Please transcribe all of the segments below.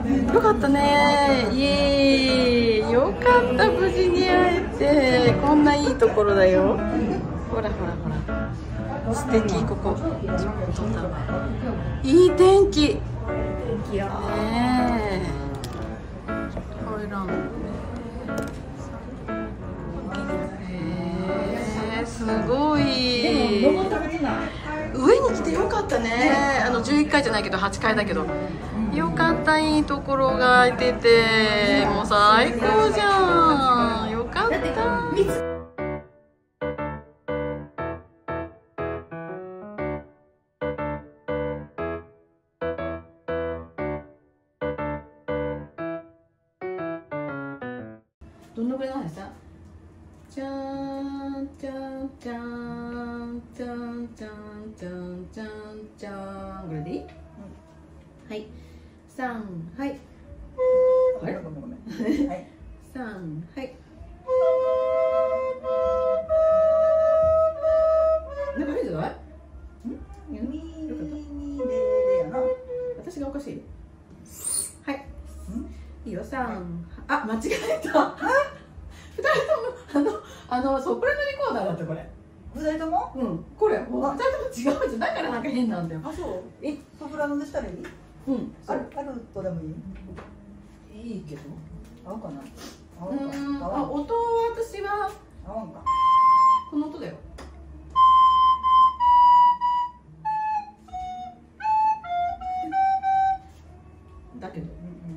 よかったね。イエーイ。よかった、無事に会えて。こんないいところだよ。ほらほらほら。素敵、ここ。いい天気。ねえ。すごい。上に来てよかったね。11階じゃないけど8階だけど。よかった、いいところが空いてて、もう最高じゃん。よかった。どのぐらいの速さ？じゃーんじゃんじゃんじゃんじゃんじゃんじゃんじゃんぐらいでいい？はい。3、はい。あれ？ごめんごめん。はい。3、はい。なんか変じゃない？私がおかしい？はい。いいよ、3。あ、間違えた。2人ともソプラノリコーダーだったこれ。 2人とも？ うん。これ2人とも違うじゃん。だからなんか変なんだよ。 あ、そう。ソプラノでしたらいい？ うん。 アルトでもいい？ いいけど。 合うかな？ 音は私は合わんか。 この音だよ。だけど。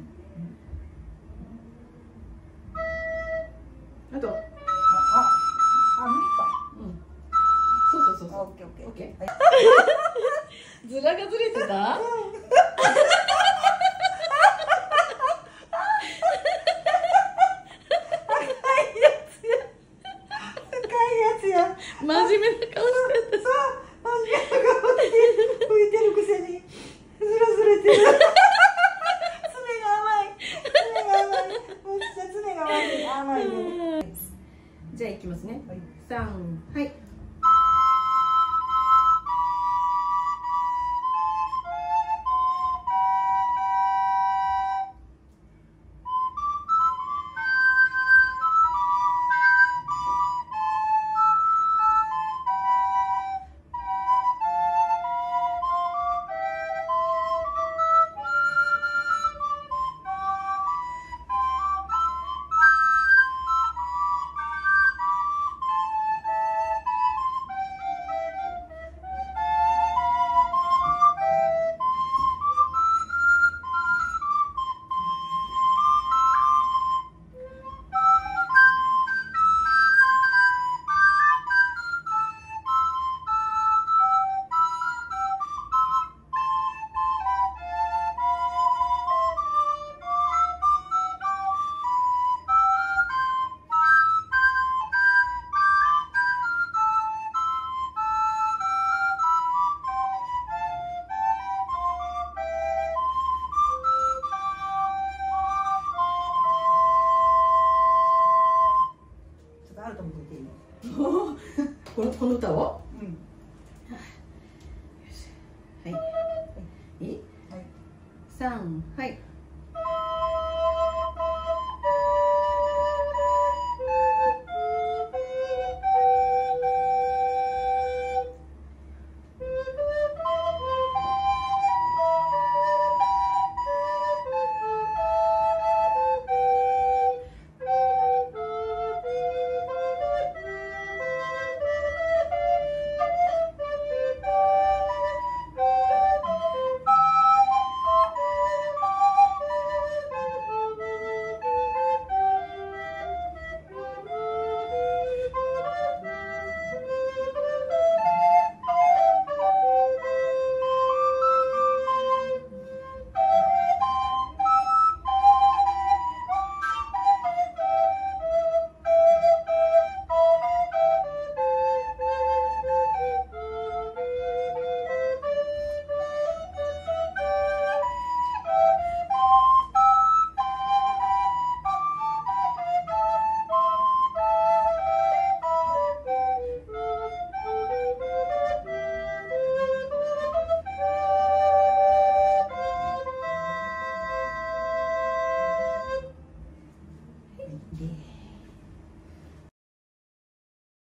あと。 無理か。 うん。そう。 オッケーオッケー。オッケー。ズラがずれてた？真面目な顔してた。 そう、真面目な顔して吹いてるくせにずれてる。爪が甘い。めっちゃ爪が甘いね。 じゃあいきますね。 はい。 3、はい。この歌を？うん。はい。いい？はい。3、はい。 で